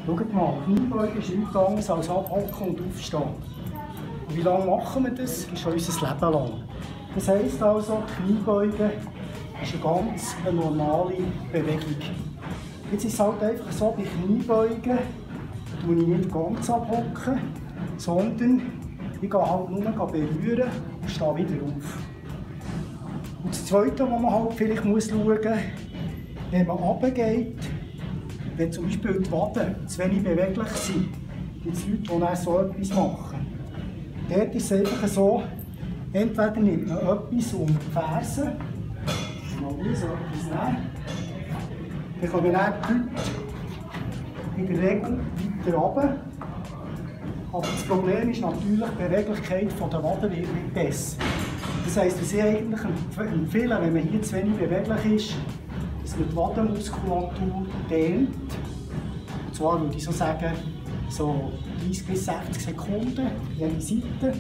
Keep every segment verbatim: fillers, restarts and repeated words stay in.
Schaut mal, Kniebeugen ist nichts anderes als abhocken und aufstehen. Und wie lange machen wir das? Das ist schon unser Leben lang. Das heisst also, Kniebeugen ist eine ganz eine normale Bewegung. Jetzt ist es halt einfach so, bei Kniebeugen tue ich nicht ganz abhocken, sondern ich gehe halt nur berühren und stehe wieder auf. Und das Zweite, was man halt vielleicht muss schauen muss, wenn man runtergeht, wenn zum Beispiel die Waden zu wenig beweglich sind, gibt es Leute, die dann so etwas machen. Dort ist es einfach so, entweder nimmt man etwas um die Fersen, mal so etwas nehmen, dann kommen dann die Leute in der Regel weiter runter. Aber das Problem ist natürlich, die Beweglichkeit der Waden wird nicht besser. Das heisst, was ich eigentlich empfehle, wenn man hier zu wenig beweglich ist, dass man die Wadenmuskulatur dehnt. Und zwar würde ich so sagen, so dreißig bis sechzig Sekunden jede Seite.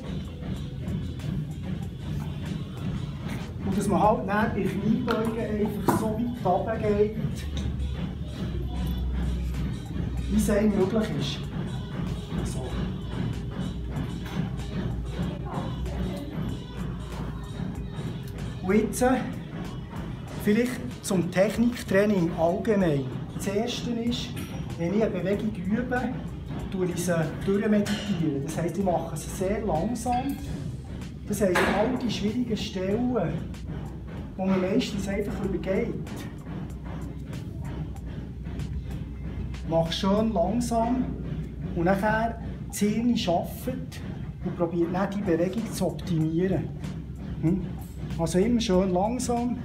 Und dass man halt dann bei Kniebeugen einfach so weit runter geht, wie es einem möglich ist. So. Und jetzt vielleicht zum Techniktraining allgemein. Das Erste ist, wenn ich eine Bewegung übe, tue ich sie durchmeditieren. Das heisst, ich mache sie sehr langsam. Das heisst, all die schwierigen Stellen, die man meistens einfach übergeht, mache schön langsam und nachher das Hirn arbeitet und probiert dann die Bewegung zu optimieren. Hm? Also immer schön langsam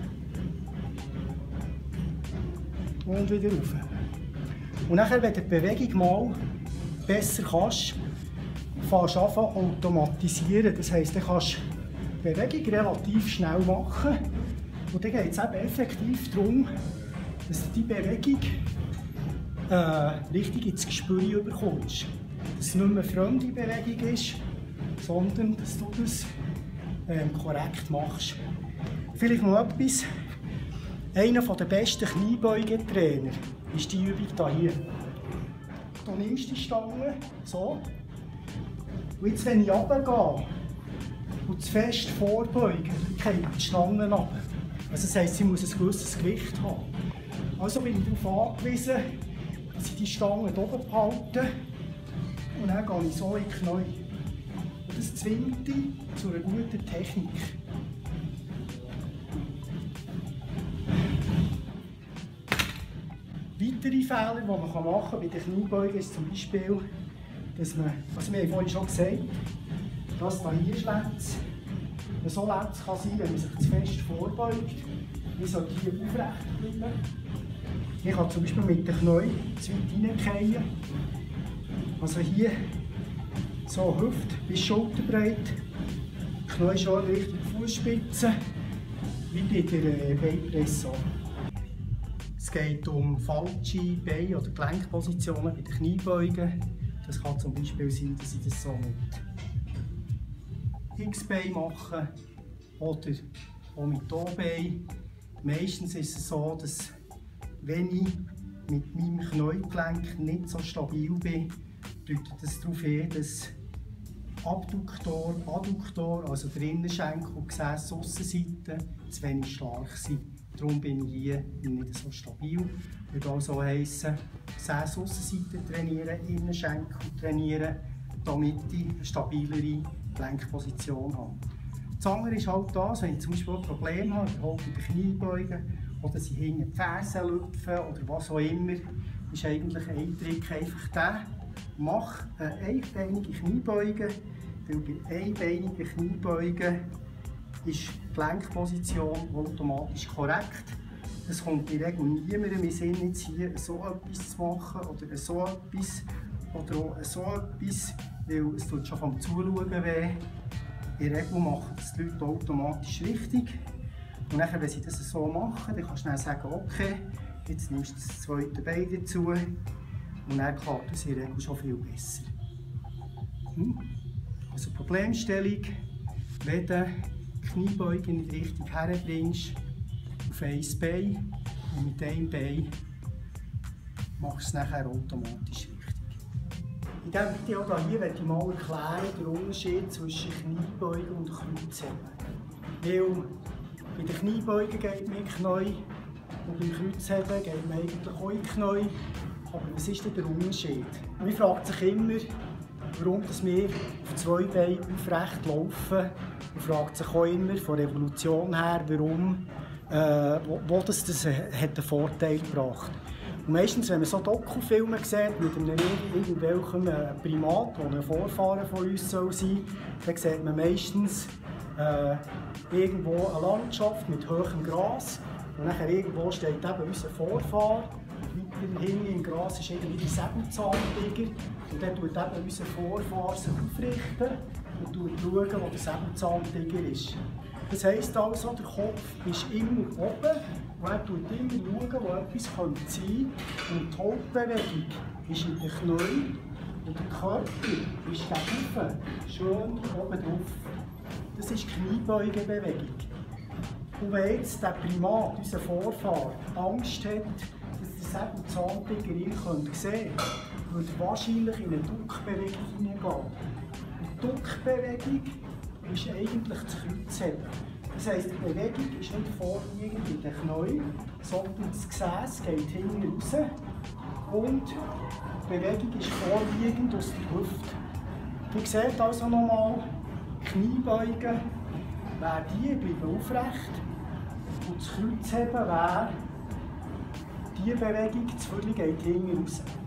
und wieder rauf. Und nachher, wenn du die Bewegung mal besser kannst, fängst du an zu automatisieren. Das heisst, du kannst die Bewegung relativ schnell machen. Und dann geht es eben effektiv darum, dass du die Bewegung äh, richtig ins Gespür bekommst. Dass es nicht mehr eine fremde Bewegung ist, sondern dass du das ähm, korrekt machst. Vielleicht noch etwas. Einer der besten Kniebeugentrainer ist die Übung hier. Du nimmst die Stange, so. Und jetzt, wenn ich runtergehe und zu fest vorbeuge, dann geht die Stange runter. Also das heisst, sie muss ein gewisses Gewicht haben. Also bin ich darauf angewiesen, dass ich die Stange oben behalte und dann gehe ich so in die Knie. Und das zwingt dich zu einer guten Technik. Weitere Fehler, die man machen kann bei den Kniebeugen, ist zum Beispiel, dass man, also wir haben vorhin schon gesagt, dass da hier Schlätze, so Lätze kann sein, wenn man sich zu fest vorbeugt. Man sollte hier aufrecht bleiben. Ich kann zum Beispiel mit den Knien zu weit reingehen. Also hier so Hüfte bis Schulterbreit. Die Knie schon Richtung Fußspitze, wie bei der Beinpresse. Es geht um falsche Bein- oder Gelenkpositionen bei den Kniebeugen. Das kann zum Beispiel sein, dass ich das so mit X-Bein mache oder auch mit O-Bein. Meistens ist es so, dass wenn ich mit meinem Kniegelenk nicht so stabil bin, deutet das darauf hin, dass Abduktor, Adduktor, also der Innenschenkel und Gesäßaussenseite zu wenig stark sind. Darum bin ich hier nicht so stabil. Das würde also heissen, Gesäßaussenseite trainieren, Innenschenkel trainieren, damit ich eine stabilere Gelenkposition habe. Das andere ist halt das, wenn ich zum Beispiel ein Problem habe, überhaupt bei den Kniebeugen, oder sie hinten die Fersen lüpfen oder was auch immer, ist eigentlich ein Trick einfach der, mach eine einbeinige Kniebeuge, weil bei einbeinigen Kniebeugen ist die Gelenkposition automatisch korrekt. Es kommt in der Regel niemandem in Sinn, jetzt hier so etwas zu machen oder so etwas oder auch so etwas, weil es tut schon vom Zuschauen weh. In der Regel machen das die Leute automatisch richtig. Und dann, wenn sie das so machen, dann kannst du dann sagen, okay, jetzt nimmst du das zweite Bein dazu und dann klappt es in der Regel schon viel besser. Hm? Also Problemstellung, wenn du Kniebeugen nicht richtig herbringst, auf ein Bein und mit einem Bein machst du es nachher automatisch richtig. In diesem Video hier möchte ich mal erklären, den Unterschied zwischen Kniebeugen und Kreuzheben. Weil bei den Kniebeugen geht man in die Knie und beim Kreuzheben geht man eigentlich auch in die Knie. Aber was ist denn der Unterschied? Man fragt sich immer, warum wir auf zwei Beinen aufrecht laufen. Man fragt sich auch immer von der Evolution her, warum, äh, wo, wo das, das hat einen Vorteil gebracht. Und meistens, wenn man so Dokufilme sieht mit einem irgendwelchen Primat, der ein Vorfahren von uns sein soll, dann sieht man meistens äh, irgendwo eine Landschaft mit hohem Gras. Und dann irgendwo steht eben unser Vorfahr. Weiter hinten im Gras ist irgendwie der Säbelzahntiger. Und dann tut eben unser Vorfahr sich aufrichten und schauen, wo der Säbelzahntiger ist. Das heisst also, der Kopf ist immer oben und er schaut immer, schauen, wo etwas sein könnte. Und die Hauptbewegung ist in den Knien und der Körper ist gegenüber, schön oben drauf. Das ist die Kniebeugebewegung. Und wenn jetzt der Primat, unser Vorfahr, Angst hat, dass der Säbelzahntiger ihn sehen könnte, würde er wahrscheinlich in eine Duckbewegung hineingehen. Die Duckbewegung ist eigentlich das Kreuzheben. Das heisst, die Bewegung ist nicht vorliegend in den Knien, sondern das Gesäß geht hinten raus und die Bewegung ist vorliegend aus der Hüfte. Ihr seht also nochmal, Kniebeugen wäre die, bleiben aufrecht, und das Kreuzheben wäre die Bewegung, das Viertel geht hinten raus.